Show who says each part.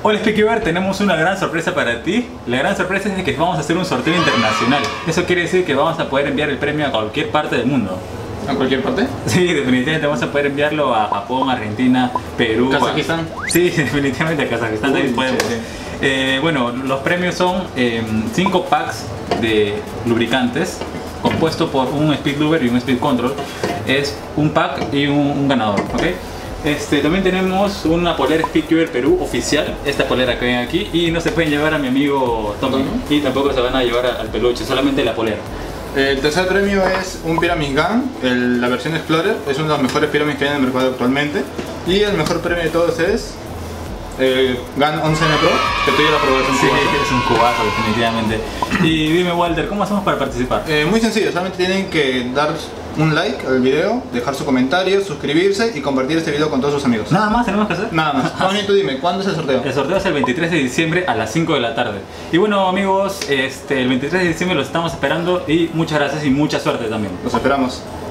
Speaker 1: Hola Speakeover, tenemos una gran sorpresa para ti. La gran sorpresa es que vamos a hacer un sorteo internacional. Eso quiere decir que vamos a poder enviar el premio a cualquier parte del mundo.
Speaker 2: ¿A cualquier parte?
Speaker 1: Sí, definitivamente vamos a poder enviarlo a Japón, Argentina, Perú.
Speaker 2: ¿Kazajistán?
Speaker 1: Sí, definitivamente a Kazajistán también podemos. Bueno, los premios son 5 packs de lubricantes compuesto por un Speed Luber y un Speed Control. Es un pack y un ganador, ¿ok? También tenemos una polera Speakeover Perú oficial, esta polera que ven aquí, y no se pueden llevar a mi amigo Tommy, y tampoco se van a llevar al peluche, solamente la polera.
Speaker 2: El tercer premio es un Pyramid Gun, la versión Explorer, es uno de los mejores Pyramids que hay en el mercado actualmente. Y el mejor premio de todos es el Gun 11N Pro, que tú ya lo probaste en
Speaker 1: Sí,
Speaker 2: cubazo.
Speaker 1: es un cubazo definitivamente. Y dime Walter, ¿cómo hacemos para participar?
Speaker 2: Muy sencillo, solamente tienen que dar un like al video, dejar su comentario, suscribirse y compartir este video con todos sus amigos.
Speaker 1: Nada más tenemos que hacer.
Speaker 2: Nada más. Tony, tú dime, ¿cuándo es el sorteo?
Speaker 1: El sorteo es el 23 de diciembre a las 5 de la tarde. Y bueno amigos, el 23 de diciembre los estamos esperando y muchas gracias y mucha suerte también.
Speaker 2: Los esperamos.